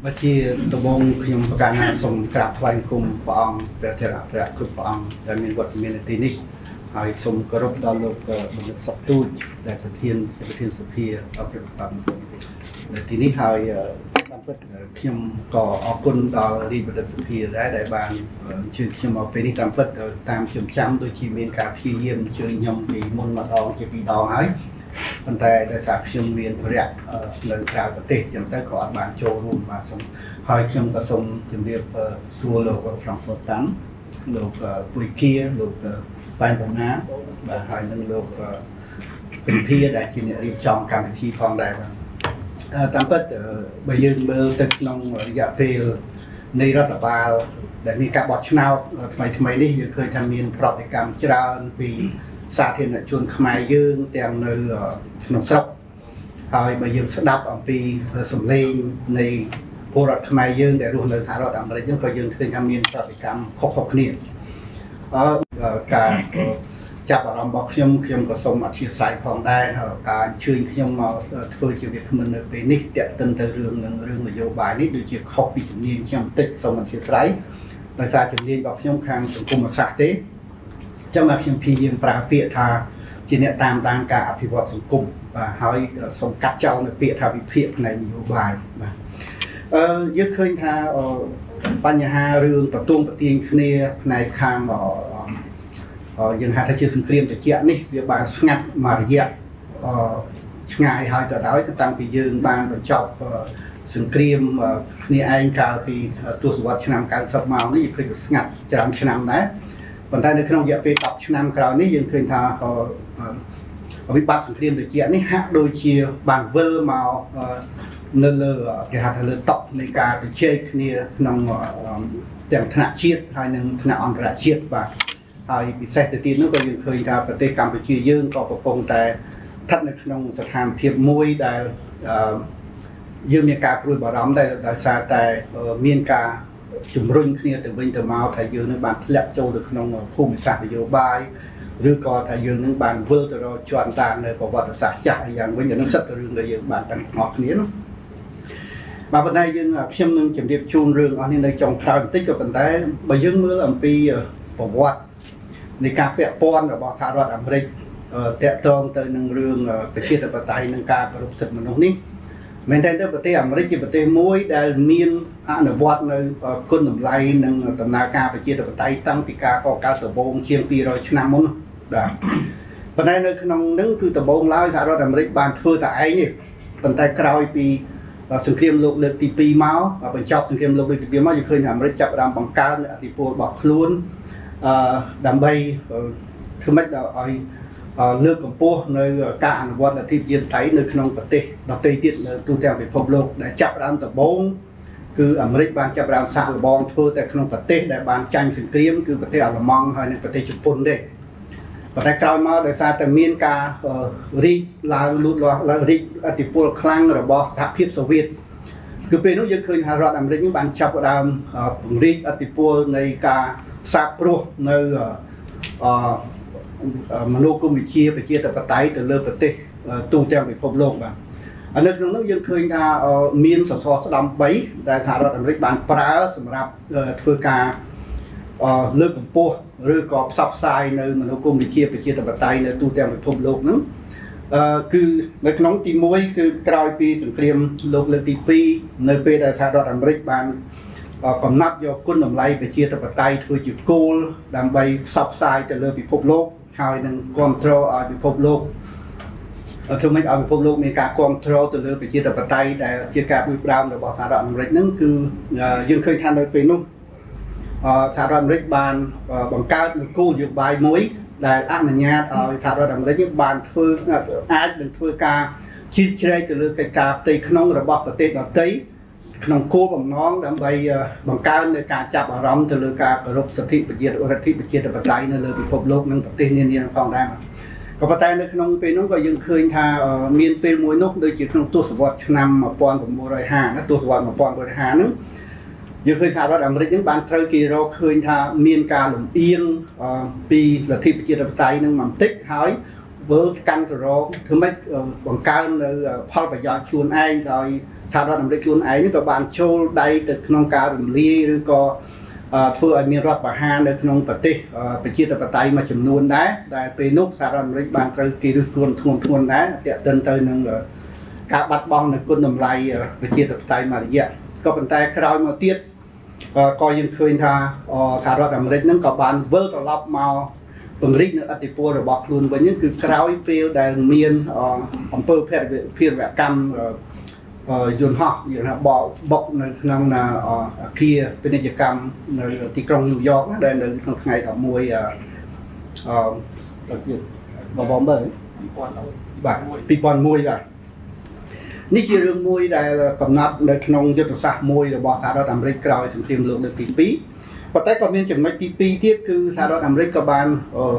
เมื่อกี้ตบงขยมประการส่งกราบถวายคุมปองเพื่อเทระเทระคุณปองแต่มีบทมีในที่นี้หายส่งกรบดาวโลกบนสับตูดแต่ประเทศสเปียเอาไปปั๊มในที่นี้หายตามเพื่อขยมก่อออกคนดาวรีบนสเปียได้บางชื่อขยมเอาไปนี่ตามเพื่อตามขยมจำโดยที่มีการพิเยี่ยมเชิญยมปีมนมาดองจะปีดองหายคนไทยได้สาขยมเรียนทุเรียนเรื่องราวประเทศจำได้ขอบ้านโจรูมมาสมหายขยมกระสมจำเรียบสัวโลกฝรั่งเศสตั้งโลกตุรกีโลกปานตะน้ำแบบหายนั่งโลกเป็นพี่ได้ที่เนี่ยรีบจองการพิธีพองได้บ้างตามเปิดใบยืนเบอร์ตึกน้องระยะเพลในรัฐบาลแต่มีการบอดชนาวทำไมนี่ยังเคยทำมีนปฏิกรรมจราปีสาธิตชนขมายยืนแต่ในขนมสลับหายใบยืนสดับอันปีสมเลงในโบราณขมายยืนแต่รวมในสารรัฐอเมริกาก็ยืนเคยทำมีนปฏิกรรมครบนี่การจับอารมณ์บอกขยมก็ส่งอธิษฐานพองได้การเชิญขยมมาเพื่อชีวิตขมันเป็นนิเตตันเตเรื่องนโยบายนี้โดยจะขอบปีจุดนี้ขยมติดส่งอธิษฐานโดยสารจุดนี้บอกขยมทางสังคมศาสตร์เต้จะมาขยมพียังปราเปียทาจีเนี่ยตามการอภิวัตสังคมให้ส่งกัดเจ้าในเปียทาวิเพียในนโยบายยึดเคยทาปัญหาเรื่องประตูปฏิญญาในคางยังหาทางเชื่อสังเกตจะเกี่ยนี่เวียบานสงัดมาเรียง่ายหายก็ได้จะตั้งปียืนบานจอบสังเกตนี่เองการปีตัวสวัสดิ์ชนำการสับมานี่เคยสงัดจะรำชนำได้ปัจจัยในขนมเยอะไปตับชนำคราวนี้ยังเคยทำวิบัติสังเกตจะเกี่ยนี่ฮะโดยเชี่ยบานเวอร์มาเนลที่หาทางเลือกตบในการเช็คนี่นำแต่งธนาชีตให้หนึ่งธนาอันตรายชีตว่าไอ้พิเศษตีนู้นก็ยังเคยทำปฏิกรรมไปชี้ยื่นก็ประกงแต่ทัดในขนมสถานเพียบมวยได้ยื่นมีการปลุกบารมได้ซาแต่มีการจุ่มรุ่นขึ้นแต่วิ่งแต่เมาไทยยื่นในบ้านเล็บโจในขนมภูมิศาสตร์นโยบายหรือก็ไทยยื่นในบ้านเวอร์แต่เราจวนตาในประวัติศาสตร์จากอย่างวิ่งอย่างนั้นสัตว์เรื่องในยื่นบ้านต่างหอกนี้เนาะมาปัจจัยยื่นเข้มนึงจำเรียบชูนเรื่องอันนี้ในจงคราวติดกับปัจจัยใบยื่นเมื่อปีประวัติในการเปรียบปนกับบสหรัฐอเมริกแตะตรงต่อหนึ่งเรื่องประเทศต่างๆในการประสิทธิ์มนุษย์นี้แม้แต่ประเทศอเมริกประเทศมวยได้มีอันวัดในคนหนุ่มไล่หนึ่งตำนาการประเทศต่างๆตั้งปีกาก็การตะบงเชียงปีรอยชนะมุนได้ปัจจัยในขนมนึงคือตะบงไล่สหรัฐอเมริกบานเธอแต่ไอ้นี่ปัจจัยคราวปีสังเกตโลกเลือดตีปีเมาเป็นจอบสังเกตโลกเลือดตีปีเมาจะเคยอเมริกจับดำบังการอธิปโบอกล้วนดำใบคือไม่เอาเลือกของพวกในการวัดที่ยืนไทยในขนมปฏิดอกตีติดตัวแทนไปพบโลกได้จับดำตะบงคืออเมริกบานจับดำสาลบองทั่วแต่ขนมปฏิได้บานจังสิงเกรียมคือปฏิอัลมองให้ในปฏิญี่ปุ่นได้ปฏิกราวมาได้ซาแต่เมียนการีลาลุดลารีอธิปคลังระบอบสหภาพโซเวียตคือเป็นนู้นยังเคยหารัฐอเมริกบานจับดำรีอธิปในการซาโปรในมนุษย์กุมวิเชียไปเชียแต่ปไตยแต่เลิศปฏิตูแจงไปพบโลกบ้างอันนั้นน้องยังเคยทามีนสสดำใบได้สหรัฐอเมริกบานปราสำหรับเพื่อการเลือกของพวกหรือกอบซับไซในมนุษย์กุมวิเชียไปเชียแต่ปไตยในตูแจงไปพบโลกนั้นคือในขนมตีมวยคือกลายปีสังเกตโลกเลยตีปีในปีได้สหรัฐอเมริกบานกำนัดยกก้นลำไส้ไปเชียร์ตะปไตทัวร์จุดโกลดำใบซับไซแต่เลยพิภพโลกหายนั่งคอนโทรลเอาพิภพโลกทำไมเอาพิภพโลกมีการคอนโทรลแต่เลยไปเชียร์ตะปไตแต่เชียร์การวิปรามระบอบสหรัฐอเมริกนั่นคือยังเคยทันโดยเป็นนุ่มสหรัฐอเมริกบานบังการกู้อยู่ใบมวยได้อันนี้สหรัฐอเมริกบานทัวร์อาจเป็นทัวร์การชี้เชยแต่เลยการตีขนมระบอบประเทศเราตีขนมโคบน้องดำใบบังการในการจับอารมณ์จะเลือกการรบสถิตประเทศรัฐประเทศตะปไตยในเลยพิภพโลกนั่งประเทศเนี่ยฟังได้มากับประเทศในขนมเป็นน้องก็ยังเคยทาเมียนเป็นมวยนกโดยจิตขนมตัวสวัสดิ์นำมาปอนผมโมไรหานะตัวสวัสดิ์มาปอนโมไรหานั้นยังเคยทารัฐอเมริกนั้นบานเทอร์กีเราเคยทาเมียนการหลุมเอียงปีรัฐประเทศตะปไตยนั่งมั่มติ๊กหาย với căn từ đó thứ mấy bằng cao nơi phao phải dọn chuồn anh rồi sao đó làm được chuồn ấy các bạn châu đây từ nông cao đầm ly rồi có thưa ở miền rót và ha nơi nông bát tê phải chia tập tay mà chấm nuôn đá tại về nút sao đó làm được bạn từ kỳ được thuần đá tiện tên tới nông cả bắt bong nơi quân đầm lầy phải chia tập tay mà vậy có bàn tay cào mà tiết coi như khơi tha sao đó làm được nông có bạn vơ tàu lọc màu bằng rít nữa thì po rồi bọc luôn với những cái khâu phêu đại miền ông phơ phêu vẽ cam dồn họ như là bọc năng là kia bên đây cam thì trong New York đây là thằng ngày thọ mùi và bom bơi và pipon mùi rồi ní chia đường mùi đây là cầm nát đây trong dân tộc sạc mùi rồi bỏ xa đó tầm rít cào xem phim lượng được tí và tại còn miền chấm mấy pi tiết cứ sao đó làm rất các bạn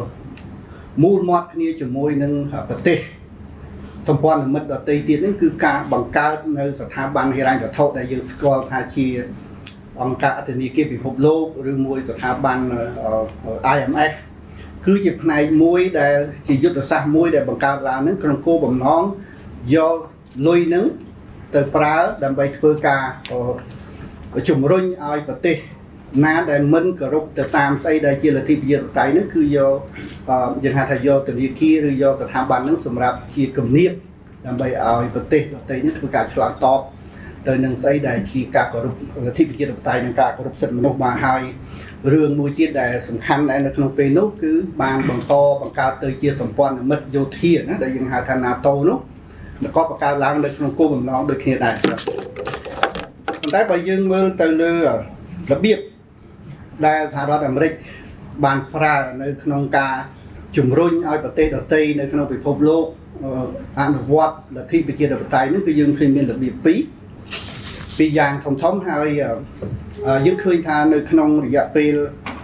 mua mót như chấm môi nâng bật tê xong quan mất ở tây tiết cứ cả bằng cao nơi sở tham ban hay rằng cả thâu đại dương school thay chi ông cả từนี้kia bị phục lô rồi môi sở tham ban IMF cứ dịp này môi để chỉ giúp được xa môi để bằng cao là những con cô bằng nón do lôi nứng từ pra đầm bay thưa cả chủng rung ai bật tê na đại minh cờ rục từ tam xây đại chia là thị biệt tại nước cứ do dân hạt do từ địa kia rồi doสถาบันnước sầm rạp chia cầm niệm làm bài ao vật tê nước cứ cả chọn top từ nâng xây đại chia cả cờ rục thị biệt tại nâng cả cờ rục sân một ba hai rương mùi chia đại sầm khăn đại nước nông pê nốt cứ bàn bằng to bằng cao từ chia sầm quan mất vô thiên đại dân hạt thành nato nốt có bằng cao lang được nông cô bằng nó được hiện đại còn tại bài dương mơ từ lừa là biết đại xã đó làm rịch bàn pra nơi nông ca chủng run ai bờ tây nơi nông bị phô lô ăn vót là thi bị chia được tay nước cái dương khi miền là bị pi giang thông thống hai dương khơi tha nơi nông để gặp pi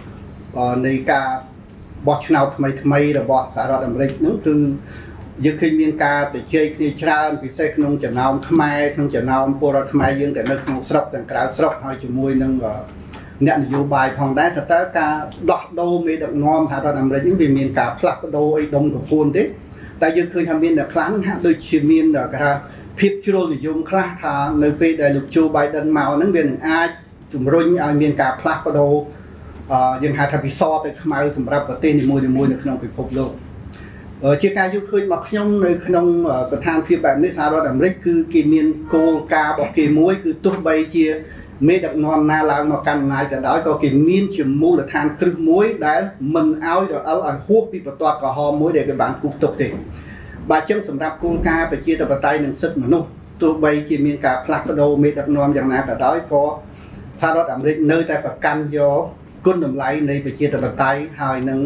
nơi ca bọt nào thay là bọt xã đó làm rịch nước từ dương khi miền ca để chơi khi tràn vì xe nông chợ nào khmai nông chợ nào po ra khmai dương tại nơi nông sọc tại cả sọc hai chủng môi nông nhận dù bài phòng đá thật ra cả đọt đô mới được ngon thà ra làm ra những vì miền cả plak đô ấy đông của phun thế tại dương khơi tham miền là kháng hạ đôi chiêm miền là cả phép chua để dùng khá thà nơi về đại lục châu bài đơn màu những miền ai chúng run ai miền cả plak đô dương hạ thà bị so tới khmai sầm rạp và tên thì môi được không bị phục luôn chia ca dương khơi mặc nhung nơi không sở than phép bạn nơi sao đó làm rích cứ kỳ miền cô ca bọc kỳ muối cứ tung bay chia mê đập non na lao mà căn này cả đó có cái miên chìm mu là than krư muối đấy mình ao rồi ở hút bị bật toát cả ho muối để cái bạn cục tục thì bà chân sầm rạp cô ca phải chia tập tay nâng sức mà nung tôi bay chỉ miên cả plak đô mê đập non dạng nào cả đó có sao đó đảm định nơi tại bậc căn do côn đầm lấy này phải chia tập tay hai nâng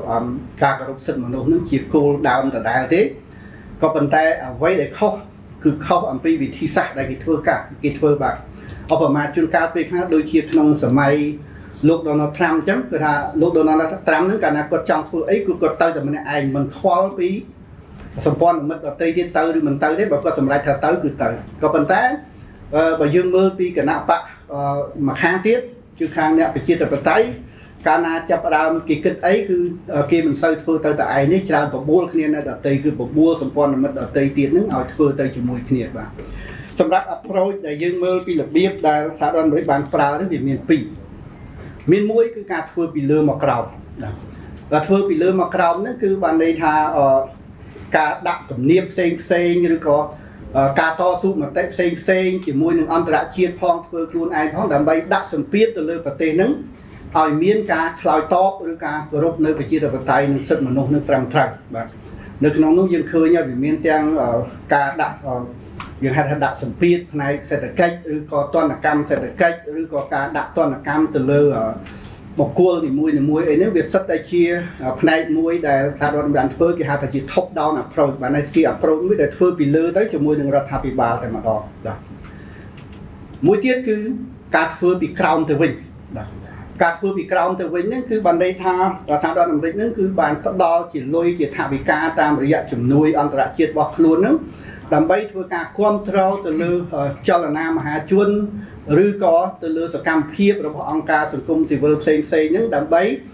cả cái sức mà nung chỉ cô đào cả đào thế có bàn tay vây để khâu cứ khâu âm pi bị thi sát đại bị thưa cả cái thưa bạc ở bờ mặt chuyên cao về khác đôi khi trong sớm mai lúc Donald Trump chấmคือថាលោក Donald Trump ហ្នឹងកាលណាគាត់ចង់ធ្វើអីគឺគាត់ទៅតែម្នាក់ឯងមិនខ្វល់ពីសម្ព័ន្ធមិត្តដទៃទៀតទៅឬមិនទៅទេបើគាត់សម្រេចថាទៅគឺទៅក៏ប៉ុន្តែបើយើងមើលពីគណៈបកមួយខាងទៀតគឺខាងអ្នកប្រជាធិបតេយ្យកាលណាចាប់ផ្ដើមគេគិតអីគឺគេមិនសូវធ្វើទៅតែឯងនេះច្រើនបបួលគ្នានៅដទៃគឺបបួលសម្ព័ន្ធមិត្តដទៃទៀតហ្នឹងឲ្យធ្វើទៅជាមួយគ្នាបាទសម្រាប់ approach ដែលយើងមើលពីរបៀបដែលសហរដ្ឋអាមេរិកបានប្រើនេះវាមានពីរមានមួយគឺការធ្វើពីលើមកក្រោមបាទធ្វើពីលើមកក្រោមហ្នឹងគឺបានន័យថាការដាក់គំនាបផ្សេងឬក៏ការតស៊ូមតិផ្សេងជាមួយនឹងអន្តរជាតិផងធ្វើខ្លួនឯងផងដើម្បីដាក់សម្ពាធទៅលើប្រទេសហ្នឹងឲ្យមានការឆ្លើយតបឬការគោរពនៅប្រជាធិបតេយ្យនិងសិទ្ធិមនុស្សនឹងត្រឹមត្រូវបាទនៅក្នុងនោះយើងឃើញហើយវាមានទាំងការដាក់យើងហៅថាដាក់សម្ពាធផ្នែកសេដ្ឋកិច្ចឬក៏ទណ្ឌកម្មសេដ្ឋកិច្ចឬក៏ការដាក់ទណ្ឌកម្មទៅលើបុគ្គលនីមួយអីហ្នឹងវាសិតតែជាផ្នែកមួយដែលថារដ្ឋបានធ្វើគេហៅថាជា top down approach បានន័យជា approach មួយដែលធ្វើពីលើទៅជាមួយនឹងរដ្ឋាភិបាលតែម្ដងបាទមួយទៀតគឺការធ្វើពីក្រោមទៅវិញបាទការធ្វើពីក្រោមទៅវិញហ្នឹងគឺបានន័យថាសហរដ្ឋអាមេរិកហ្នឹងគឺបានផ្ដល់ជាលុយជាថវិកាតាមរយៈជំនួយអន្តរជាតិរបស់ខ្លួនហ្នឹងដើម្បីធ្វើការគ្រប់គ្រងទៅលើចលនាមហាជនឬក៏ទៅលើសកម្មភាពរបស់អង្គការសង្គមស៊ីវិលផ្សេងហ្នឹងដើម្បី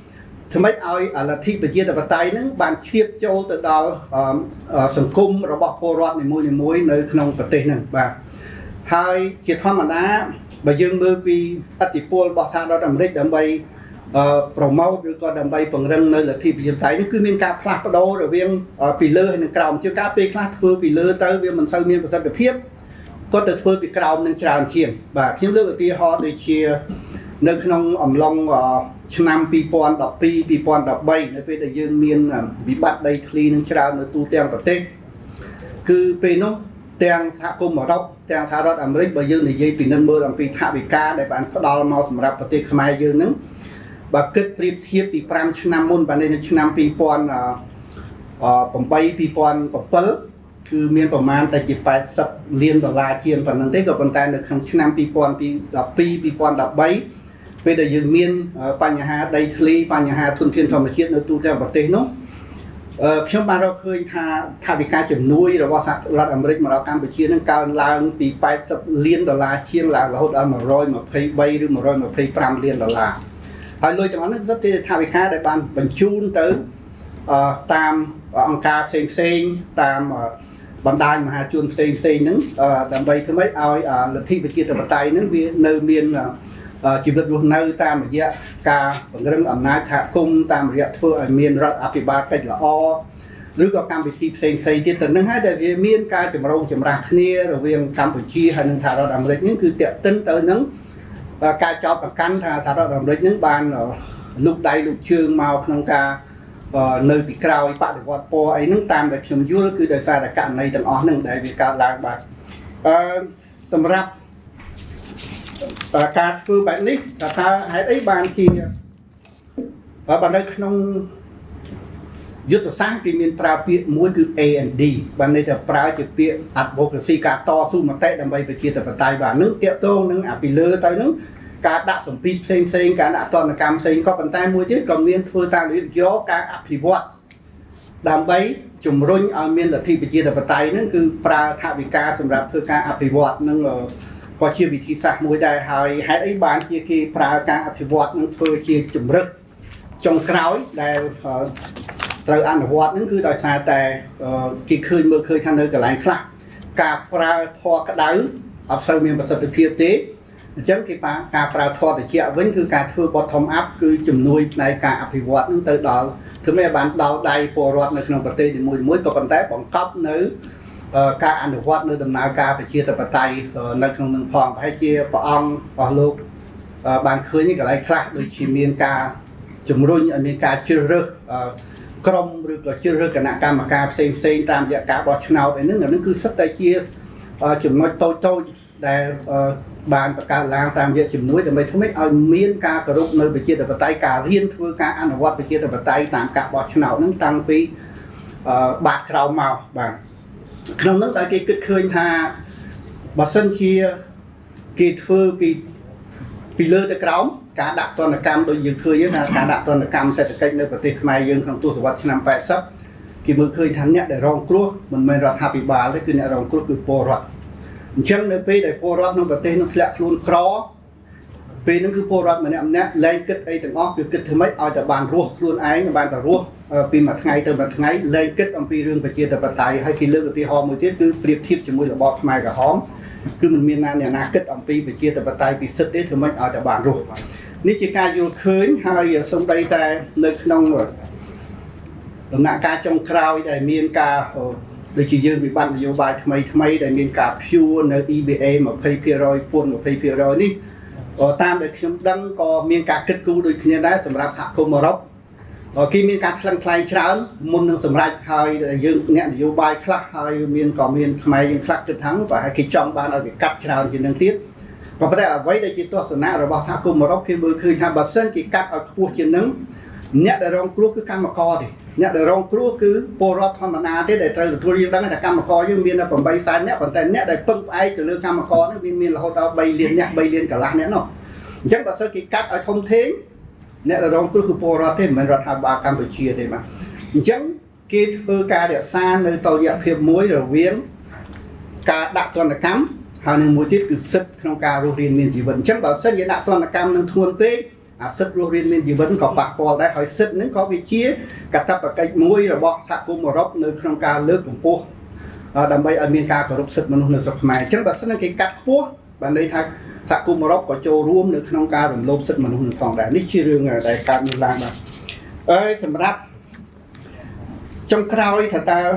ធ្វើម៉េចឲ្យលទ្ធិប្រជាធិបតេយ្យហ្នឹងបានជ្រាបចូលទៅដល់សង្គមរបស់ពលរដ្ឋនីមួយៗនៅក្នុងប្រទេសហ្នឹងបាទហើយជាធម្មតាបើយើងមើលពីឥទ្ធិពលរបស់សហរដ្ឋអាមេរិកដើម្បីប្រម៉ូទឬក៏ដើម្បីពង្រឹងនៅលទ្ធិប្រជាធិបតេយ្យនេះគឺមានការផ្លាស់ប្ដូររវាងពីលើហើយនិងក្រោមជាងការពេលខ្លះធ្វើពីលើទៅវាមិនសូវមានប្រសិទ្ធភាពគាត់ទៅធ្វើពីក្រោមនឹងច្រើនជាងបាទខ្ញុំលើកឧទាហរណ៍ដូចជានៅក្នុងអំឡុងឆ្នាំ2012 2013នៅពេលដែលយើងមានវិបត្តិដីធ្លីនឹងច្រើននៅទូទាំងប្រទេសគឺពេលនោះទាំងសហគមន៍អឺរ៉ុបទាំងសហរដ្ឋអាមេរិកបើយើងនិយាយពីនឹងមើលអំពីថវិកាដែលបានផ្ដល់មកសម្រាប់ប្រទេសខ្មែរយើងហ្នឹងបើគិតប្រៀបធៀបពី5ឆ្នាំមុនបាទនៅឆ្នាំ2008 2007គឺមានប្រមាណតែជា$80 លានជាងប៉ុណ្ណឹងទេក៏ប៉ុន្តែនៅក្នុងឆ្នាំ2012 2013ពេលដែលយើងមានបញ្ហាដីធ្លីបញ្ហាធនធានធម្មជាតិនៅទូទាំងប្រទេសនោះខ្ញុំបានរកឃើញថាថវិកាជំនួយរបស់សហរដ្ឋអាមេរិកមកដល់កម្ពុជានឹងកើនឡើងពី$80 លានជាងឡើងរហូតដល់123ឬ125 លាន$ហើយលុយទាំងអស់នេះសុទ្ធតែថវិកាដែលបានបញ្ជូនទៅតាមអង្គការផ្សេងតាមបណ្ដាញមហាជនផ្សេងហ្នឹងដើម្បីធ្វើម៉េចឲ្យលទ្ធិប្រជាធិបតេយ្យហ្នឹងវានៅមានជីវិតរស់នៅតាមរយៈការពង្រឹងអំណាចសហគមន៍តាមរយៈធ្វើឲ្យមានរដ្ឋអភិបាលកិច្ចល្អឬក៏កម្មវិធីផ្សេងទៀតទៅនឹងហើយដែលវាមានការចម្រូងចម្រាសគ្នារវាងកម្ពុជាហើយនិងសហរដ្ឋអាមេរិកនេះគឺតាក់ទិនទៅនឹងការចោទប្រកាន់ថាសហរដ្ឋអាមេរិកនឹងបានលូកដៃលូកជើងមកក្នុងការនៅពីក្រោយបដិវត្តពណ៌អីហ្នឹងតាមដែលខ្ញុំយល់គឺដោយសារតែករណីទាំងអស់ហ្នឹងដែលវាកើតឡើងបាទសម្រាប់ការធ្វើបែបនេះតើហេតុអីបានជាបើនៅក្នុងយុទ្ធសាស្ត្រគេមានប្រើពាក្យមួយគឺ A&D បានន័យថាប្រើជាពាក្យ advocacy ការតស៊ូមតិដើម្បីប្រជាធិបតេយ្យបាទនឹងតាកតងនឹងពីលើទៅនឹងការដាក់សម្ពាធផ្សេងការដាក់ទណ្ឌកម្មផ្សេងក៏ប៉ុន្តែមួយទៀតក៏មានធ្វើតាមរបៀបយកការអភិវឌ្ឍដើម្បីជំរុញឲ្យមានលទ្ធិប្រជាធិបតេយ្យហ្នឹងគឺប្រើថវិកាសម្រាប់ធ្វើការអភិវឌ្ឍនឹងក៏ជាវិធីសាស្ត្រមួយដែរហើយហេតុអីបានជាគេប្រើការអភិវឌ្ឍនឹងធ្វើជាជំរឹះចុងក្រោយដែលត្រូវអនុវត្តនឹងគឺដោយសារតែគេមើលឃើញថានៅកន្លែងខ្លះការប្រើធម៌ក្តៅអត់សូវមានប្រសិទ្ធភាពទេអញ្ចឹងគេការប្រើធម៌ត្រជាក់វិញគឺការធ្វើ bottom up គឺជំនួយផ្នែកការអភិវឌ្ឍនឹងទៅដល់ធ្វើឲ្យបានដល់ដៃពលរដ្ឋនៅក្នុងប្រទេសនីមួយក៏ប៉ុន្តែបង្កប់នៅការអនុវត្តនៅដំណើរការប្រជាធិបតេយ្យនៅក្នុងនឹងផងប្រហែលជាព្រះអង្គរបស់លោកបានឃើញកន្លែងខ្លះដូចជាមានការជំរុញឲ្យមានការជ្រើសរើសក្រុមឬក៏ជ្រើសរើសគណៈកម្មការផ្សេងតាមរយៈការបោះឆ្នោតអីហ្នឹងគឺសិតតែជាចំណុចតូចដែលបានបង្កើតឡើងតាមរយៈជំនួយដើម្បីធ្វើឲ្យមានការគោរពនៅប្រជាធិបតេយ្យការរៀនធ្វើការអនុវត្តប្រជាធិបតេយ្យតាមការបោះឆ្នោតហ្នឹងតាំងពីបាតក្រោមមកបាទក្នុងនោះតែគេគិតឃើញថាបើសិនជាគេធ្វើពីលើទៅក្រោមការដាក់ទណ្ឌកម្មដូចយើងឃើញថាការដាក់ទណ្ឌកម្មសេដ្ឋកិច្ចនៅប្រទេសខ្មែរយើងក្នុងទសវត្សរ៍ឆ្នាំ80គេមើលឃើញថាអ្នកដែលរងគ្រោះមិនមែនរដ្ឋាភិបាលទេគឺអ្នករងគ្រោះគឺពលរដ្ឋអញ្ចឹងនៅពេលដែលពលរដ្ឋក្នុងប្រទេសនោះធ្លាក់ខ្លួនក្រពេលហ្នឹងគឺពលរដ្ឋម្នាក់លែងគិតអីទាំងអស់គឺគិតធ្វើម៉េចឲ្យតែបានរស់ខ្លួនឯងបានតែរស់ពីមួយថ្ងៃទៅមួយថ្ងៃលែងគិតអំពីរឿងប្រជាធិបតេយ្យហើយគេលើកឧទាហរណ៍មួយទៀតគឺប្រៀបធៀបជាមួយរបបខ្មែរក្រហមគឺមិនមានអ្នកណាគិតអំពីប្រជាធិបតេយ្យពិសិដ្ឋទេធ្វើម៉េចឲ្យតែបានរស់នេះជាការយល់ឃើញហើយសូម្បីតែនៅក្នុងដំណាក់កាលចុងក្រោយដែលមានការដូចជាយើងវិបត្តិនយោបាយថ្មីដែលមានការព្យួរនៅ EBA 20% ពន្ធ 20% នេះតាមដែលខ្ញុំដឹងក៏មានការគិតគូរដូចគ្នាដែរសម្រាប់សហគមន៍អឺរ៉ុបគេមានការថ្លឹងថ្លែងច្រើនមុននឹងសម្រេចហើយយើងអ្នកនយោបាយខ្លះហើយមានខ្មែរយើងខ្លះគិតថាប្រហែលគេចង់បានឲ្យវាកាត់ច្រើនជាងនឹងទៀតក៏ប៉ុន្តែអ្វីដែលជាទស្សនៈរបស់សហគមន៍អឺរ៉ុបគេមើលឃើញថាបើសិនគេកាត់ឲ្យខ្ពស់ជាងនឹងអ្នកដែលរងគ្រោះគឺកម្មករទេអ្នកដែលរងគ្រោះគឺពលរដ្ឋធម្មតាទេដែលត្រូវទទួលយើងដឹងថាកម្មករយើងមានតែ8សែនអ្នកប៉ុន្តែអ្នកដែលពឹងផ្អែកទៅលើកម្មករនេះវាមានរហូតដល់3លានអ្នក3លានកន្លះអ្នកនោះអញ្ចឹងបើសិនគេកាត់ឲ្យធំធេងអ្នកដែលរងគ្រោះគឺពលរដ្ឋទេមិនមែនរដ្ឋាភិបាលកម្ពុជាទេបាទអញ្ចឹងគេធ្វើការរក្សានៅតុល្យភាពមួយរវាងការដាក់ទណ្ឌកម្មហើយនឹងមួយទៀតគឺសិទ្ធិក្នុងការរស់រានមានជីវិតអញ្ចឹងបើសិនជាដាក់ទណ្ឌកម្មនឹងធ្ងន់ពេកអាសិទ្ធិរស់រានមានជីវិតក៏ប៉ះពាល់ដែរហើយសិទ្ធិហ្នឹងក៏វាជាកាតព្វកិច្ចមួយរបស់សហគមន៍អឺរ៉ុបនៅក្នុងការលើកកម្ពស់ដើម្បីឲ្យមានការគោរពសិទ្ធិមនុស្សនៅស្រុកខ្មែរអញ្ចឹងបើសិនគេកាត់ខ្ពស់បានន័យថាសហគមន៍អឺរ៉ុបក៏ចូលរួមនៅក្នុងការរំលោភសិទ្ធិមនុស្សនឹងផងដែរនេះជារឿងដែលកើតមានឡើងបាទហើយសម្រាប់ចុងក្រោយថាតើ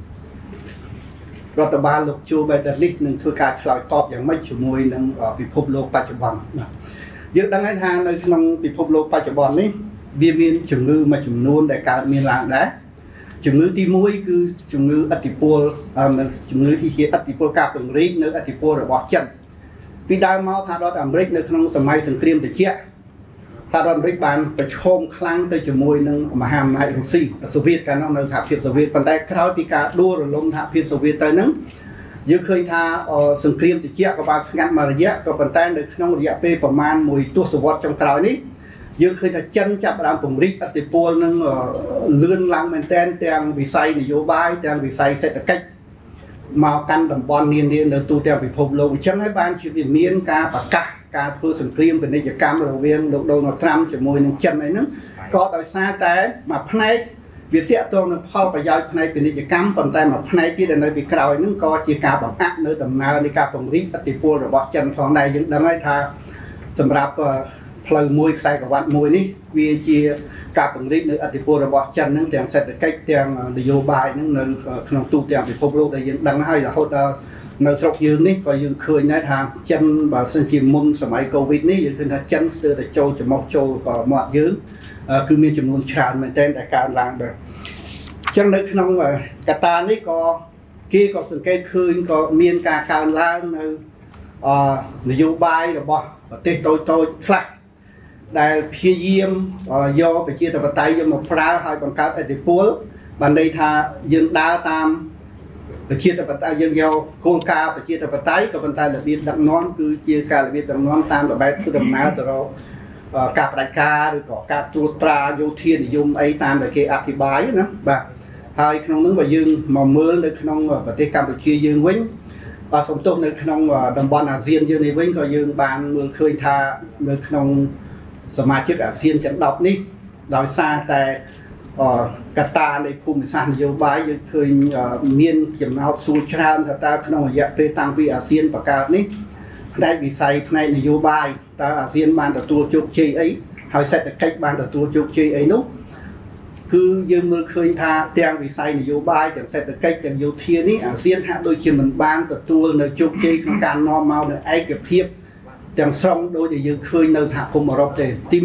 រដ្ឋបាលលោកជូបេតានេះនឹងធ្វើការឆ្លើយតបយ៉ាងម៉េចជាមួយនឹងពិភពលោកបច្ចុប្បន្នបាទយើងដឹងហើយថានៅក្នុងពិភពលោកបច្ចុប្បន្ននេះវាមានជំងឺមួយចំនួនដែលកើតមានឡើងដែរជំងឺទី1គឺជំងឺឥទ្ធិពលជំងឺที่ជាឥទ្ធិពលការពង្រីកនៅឥទ្ធិពលរបស់ចិនពីដើមមកសហរដ្ឋអាមេរិកនៅក្នុងសម័យសង្គ្រាមត្រជាក់សហរដ្ឋអាមេរិកបានប្រឈមខ្លាំងទៅជាមួយនឹងមហាអំណាចរុស្ស៊ីសូវៀតកាលនោះនៅសហភាពសូវៀតប៉ុន្តែក្រោយពីការដួលរលំសហភាពសូវៀតទៅហ្នឹងយើងឃើញថាសង្គ្រាមត្រជាក់ក៏បានស្ងាត់មួយរយៈក៏ប៉ុន្តែនៅក្នុងរយៈពេលប្រមាណមួយទសវត្សរ៍ចុងក្រោយនេះយើងឃើញថាចិនចាប់ផ្ដើមពង្រីកឥទ្ធិពលនឹងលឿនឡើងមែនទែនទាំងវិស័យនយោបាយទាំងវិស័យសេដ្ឋកិច្ចមកកាន់តំបន់នានានៅទូទាំងពិភពលោកអញ្ចឹងហើយបានជាវាមានការប្រកាសការធ្វើសង្គ្រាមពាណិជ្ជកម្មរវាងលោកដូណាល់ត្រាំជាមួយនឹងចិនអីហ្នឹងក៏ដោយសារតែមួយផ្នែកវាតាក់ទងនឹងផលប្រយោជន៍ផ្នែកពាណិជ្ជកម្មប៉ុន្តែមួយផ្នែកទៀតដែលនៅពីក្រោយហ្នឹងក៏ជាការបង្អាក់នៅដំណើរនៃការពង្រីកឥទ្ធិពលរបស់ចិនផងដែរយើងដឹងហើយថាសម្រាប់ផ្លូវមួយខ្សែក្រវ៉ាត់មួយនេះវាជាការពង្រីកនៅឥទ្ធិពលរបស់ចិនហ្នឹងទាំងសេដ្ឋកិច្ចទាំងនយោបាយហ្នឹងនៅក្នុងទូទាំងពិភពលោកដែលយើងដឹងហើយរហូតដល់នៅស្រុកយើងនេះក៏យើងឃើញដែរថាចិនបើសិនជាមុនសម័យកូវីដនេះយើងឃើញថាចិនស្ទើរតែចូលច្រមុះចូលមាត់យើងគឺមានចំនួនច្រើនមែនទែនដែលកើនឡើងដែរអញ្ចឹងនៅក្នុងកត្តានេះក៏គេក៏សង្កេតឃើញក៏មានការកើនឡើងនៅនយោបាយរបស់ប្រទេសតូចៗខ្លះដែលព្យាយាមយកប្រជាធិបតេយ្យយកមកប្រើឲ្យបង្កើតឥទ្ធិពលបានន័យថាយើងដើរតាមប្រជាធិបតេយ្យយើងយកគោលការណ៍ប្រជាធិបតេយ្យក៏ប៉ុន្តែរបៀបដឹកនាំគឺជាការរបៀបដឹកនាំតាមរបបធ្វើដំណើរទៅរកការផ្ដាច់ការឬក៏ការត្រួតត្រាយោធានិយមអីតាមដែលគេអធិប្បាយណាបាទហើយក្នុងនោះបើយើងមកមើលនៅក្នុងប្រទេសកម្ពុជាយើងវិញសំទោសនៅក្នុងតំបន់អាស៊ានយើងនេះវិញក៏យើងបានមើលឃើញថានៅក្នុងសមាជិកអាស៊ានទាំង10នេះដោយសារតែកត្តានៃភូមិសាស្ត្រនយោបាយយើងឃើញមានចំណោទសួរច្រើនថាតើក្នុងរយៈពេលតាំងពីអាស៊ានបង្កើតនេះផ្នែកវិស័យផ្នែកនយោបាយតើអាស៊ានបានទទួលជោគជ័យអីហើយសេដ្ឋកិច្ចបានទទួលជោគជ័យអីនោះគឺយើងមើលឃើញថាទាំងវិស័យនយោបាយទាំងសេដ្ឋកិច្ចទាំងយោធានេះអាស៊ានហាក់ដូចជាមិនបានទទួលនៅជោគជ័យក្នុងការនាំមកនៅឯកភាពទាំងស្រុងដូចដែលយើងឃើញនៅសហគមន៍អឺរ៉ុបទេទី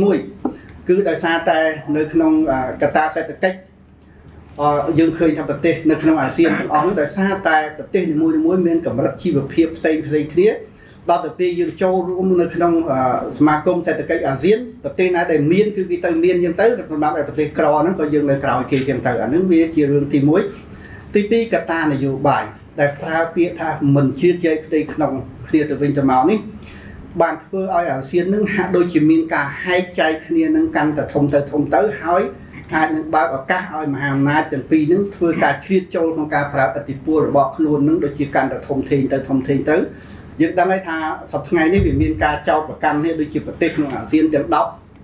1គឺដោយសារតែនៅក្នុងកត្តាសេដ្ឋកិច្ចយើងឃើញថាប្រទេសនៅក្នុងអាស៊ានទាំងអស់នោះដោយសារតែប្រទេសនីមួយៗមានកម្រិតជីវភាពផ្សេងៗគ្នាដល់ទៅពេលយើងចូលរួមនៅក្នុងសមាគមសេដ្ឋកិច្ចអាស៊ានប្រទេសណាដែលមានគឺវាទៅមានចឹងទៅសម្រាប់ឲ្យប្រទេសក្រហ្នឹងក៏យើងនៅក្រោយគេចឹងទៅអានឹងវាជារឿងទី1ទី2កត្តានយោបាយដែលប្រើពាក្យថាមិនជឿជាក់ផ្ទៃក្នុងគ្នាទៅវិញទៅមកនេះបានធ្វើឲ្យអាស៊ាននឹងហាក់ដូចជាមានការហែកចែកគ្នានឹងកាន់តែធំទៅហើយអាចនឹងបើកឱកាសឲ្យមហាអំណាចទាំងពីរនឹងធ្វើការជ្រៀតចូលក្នុងការប្រើឥទ្ធិពលរបស់ខ្លួននឹងដូចជាកាន់តែធំធេងទៅយើងដឹងហើយថាសប្តាហ៍ថ្ងៃនេះវាមានការចោទប្រកាន់នេះដូចជាប្រទេសក្នុងអាស៊ានទាំង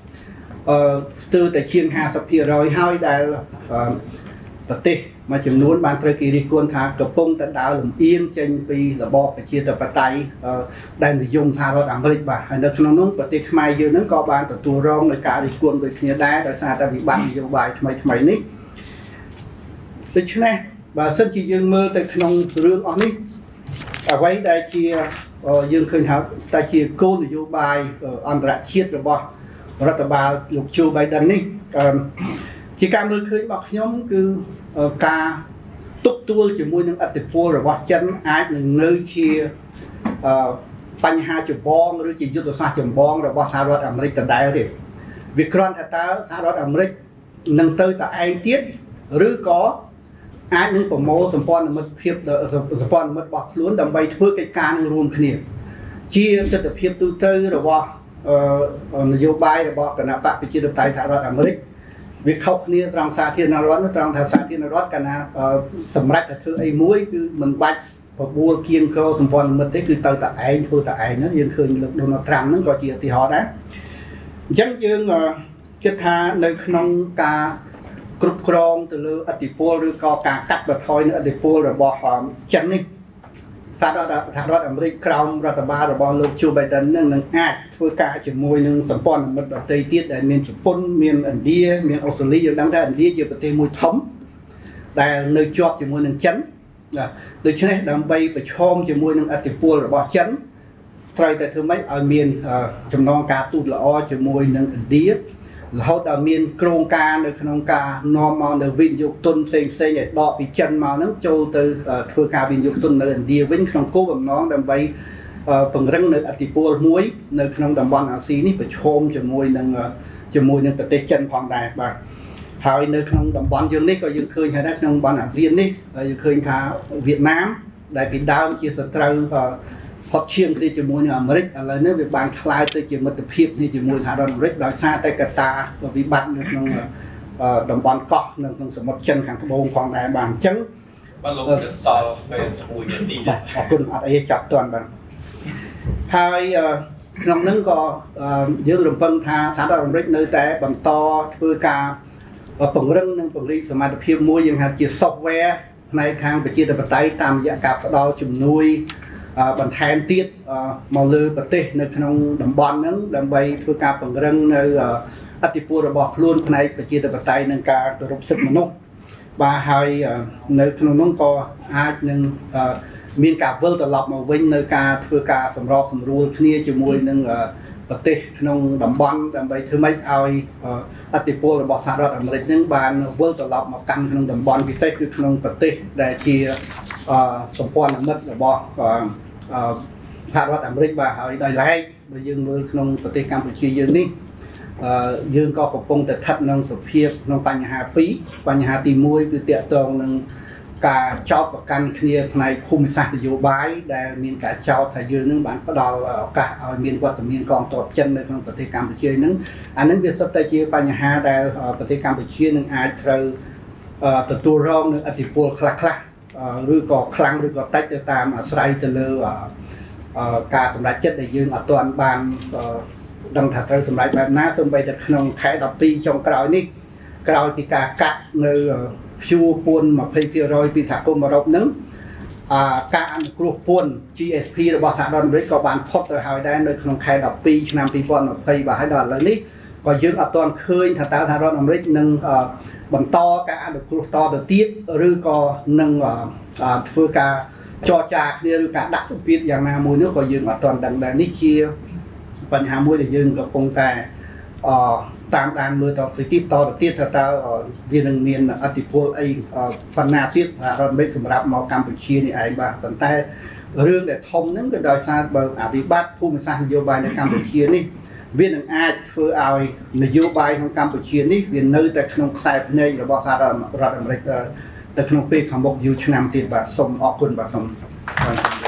10ស្ទើរតែជាង50%ហើយដែលប្រទេសមួយចំនួនបានត្រូវគេរិះគន់ថាកំពុងតែដើរលំអៀងចេញពីរបបប្រជាធិបតេយ្យដែលនិយមសហរដ្ឋអាមេរិកបាទហើយនៅក្នុងនោះប្រទេសខ្មែរយើងនឹងក៏បានទទួលរងនឹងការរិះគន់ដូចគ្នាដែរដោយសារតែវិបត្តិនយោបាយថ្មីនេះដូច្នេះបើសិនជាយើងមើលទៅក្នុងរឿងអស់នេះអ្វីដែលជាយើងឃើញថាតែជាគោលនយោបាយអន្តរជាតិរបស់រដ្ឋបាលលោកជូបៃដិននេះជាការមើលឃើញរបស់ខ្ញុំគឺការទប់ទួលជាមួយនឹងឥទ្ធិពលរបស់ចិនអាចនឹងនៅជាបញ្ហាចម្បងឬជាយុទ្ធសាស្ត្រចម្បងរបស់សហរដ្ឋអាមេរិកដដែលទេវាគ្រាន់តែតើសហរដ្ឋអាមេរិកនឹងទៅតែឯងទៀតឬក៏អាចនឹងប្រមូលសម្ព័ន្ធមិត្តភាពសម្ព័ន្ធមិត្តរបស់ខ្លួនដើម្បីធ្វើកិច្ចការនឹងរួមគ្នាជាទស្សនវិជ្ជាទូទៅរបស់នយោបាយរបស់គណៈបកប្រជាធិបតេយ្យសហរដ្ឋអាមេរិកវាខុសគ្នាស្រង់សាធារណរដ្ឋនោះត្រង់ថាសាធារណរដ្ឋកាលណាសម្រាប់តែធ្វើអីមួយគឺមិនបាច់បបួលគៀងកោសម្ព័ន្ធមិត្តទេគឺទៅតែឯងធ្វើតែឯងហ្នឹងយើងឃើញលោកដូណាល់ត្រាំហ្នឹងក៏ជាឧទាហរណ៍ដែរ Chẳng dương kết tha nơi nông ca cục krong từ lưu ati pol rồi có cả cắt và thôi nữa ati pol rồi bỏ chân đi thà đó America Crown ra ba rồi bỏ lúc Joe Biden nâng thưa cả chỉ môi nâng sắm pon một đợt tây tiết đại miền Japan miền India miền Australia đang thấy India chỉ bật môi thống đại nơi chọt chỉ môi nâng chấn từ trên này đam bay phải chom chỉ môi nâng ati pol rồi bỏ chấn thay tại thứ mấy ở miền chấm non cá tụt là chỉ môi nâng India là họ đã miền krong ca nơi khung ca normal nơi vinh dục tuân xây nhảy đọ bị chân màu nắng châu từ thưa ca vinh dục tuân nơi India vinh khung cố bằng nón đầm bay phần răng nơi atipol muối nơi khung đầm bòn ở xí ní phải chôm cho môi nâng cái chân hoàng đại và hỏi nơi khung đầm bòn dương ní có dương khơi hay đất khung bòn ở riêng ní dương khơi khá Việt Nam đại Việt Nam chia sẻ trâu và phát triển thì chỉ muốn ở Mỹ là nếu việc bàn khai tới chỉ một tập hiệp thì chỉ muốn thả đòn Mỹ đòi xa tay cả ta và bị bắt được đồng bọn cọ nên không sẽ một chân hàng bông khoảng đại bàn trắng họ cùng ở đây chặt toàn bằng hai năm nâng có dương đồng phân thả đòn Mỹ nơi té bằng to thưa ca và bằng rừng nâng bằng đi mà tập hiệp mua những hạt chia software này khang phải chia tập tay tam dạng cặp đó chùm nuôi bản thêm tiết màu lư bật tê nơi trong đầm bòn nắng đầm bay thưa ca bằng răng nơi atipur là bọt luôn này và chia từ bật tay nâng ca từ rộng sức mà nông và hai nơi trong nông co hai nâng miền cả vơ từ lọc màu vinh nơi ca thưa ca sầm rọp sầm ruột kia chỉ mùi nâng bật tê trong đầm bòn đầm bay thứ mấy ai atipur là bọt xa đó đầm lịch những bàn vơ từ lọc màu căng trong đầm bòn vì sách trong bật tê để chia sầm quan là mất là bọt thà đó America và họ đòi lại bây giờ mưa nôngประเทศ Campuchia យើងនេះយើងក៏កំពុងតែស្ថិតក្នុងសភាពក្នុងបញ្ហាពីរបញ្ហាទី1គឺតាក់ទងនឹងការចោទប្រកាន់គ្នាផ្នែកភូមិសាស្ត្រនយោបាយដែលមានការចោទថាយើងនឹងបានផ្ដល់ឱកាសឲ្យមានវត្តមានកងទ័ពចិននៅក្នុងប្រទេសកម្ពុជានឹងអានឹងវាសុទ្ធតែជាបញ្ហាដែលប្រទេសកម្ពុជានឹងអាចត្រូវទទួលរងនឹងឥទ្ធិពលខ្លះឬក៏ខ្លាំងឬក៏តិចទៅតាមអាស្រ័យទៅលើការសម្រេចចិត្តដែលយើងអត់ទាន់បានដឹងថាត្រូវសម្រេចបែបណាសូម្បីតែក្នុងខែ12ចុងក្រោយនេះក្រោយពីការកាត់នៅព្យួរពួន 20% ពីសហគមន៍អឺរ៉ុបហ្នឹងការអនុគ្រោះពួន GSP របស់សហរដ្ឋអាមេរិកក៏បានផុតទៅហើយដែរនៅក្នុងខែ12ឆ្នាំ2020បាទហើយដល់ឥឡូវនេះក៏យើងអត់ទាន់ឃើញថាតើសហរដ្ឋអាមេរិកនឹងបន្តការអនុគ្រោះតទៅទៀតឬក៏នឹងធ្វើការចរចាគ្នាឬការដាក់សម្ពាធយ៉ាងណាមួយនោះក៏យើងអត់ទាន់ដឹងដែរនេះជាបញ្ហាមួយដែលយើងកំពុងតែតាមដានមើលតទៅទៀតថាតើវានឹងមានអតិពលអីបណ្ណាទៀតរដ្ឋអាមេរិកសម្រាប់មកកម្ពុជានេះឯងបាទប៉ុន្តែរឿងដែលធំហ្នឹងគឺដោយសារបើអភិបត្តិភូមិសាស្ត្រនយោបាយនៅកម្ពុជានេះវានឹងអាចធ្វើឲ្យនយោបាយក្នុងកម្ពុជានេះវានៅតែក្នុងខ្សែភ្នែករបស់សហរដ្ឋអាមេរិកទៅក្នុងពេលខាងមុខយូរឆ្នាំទៀតបាទសូមអរគុណបាទសូម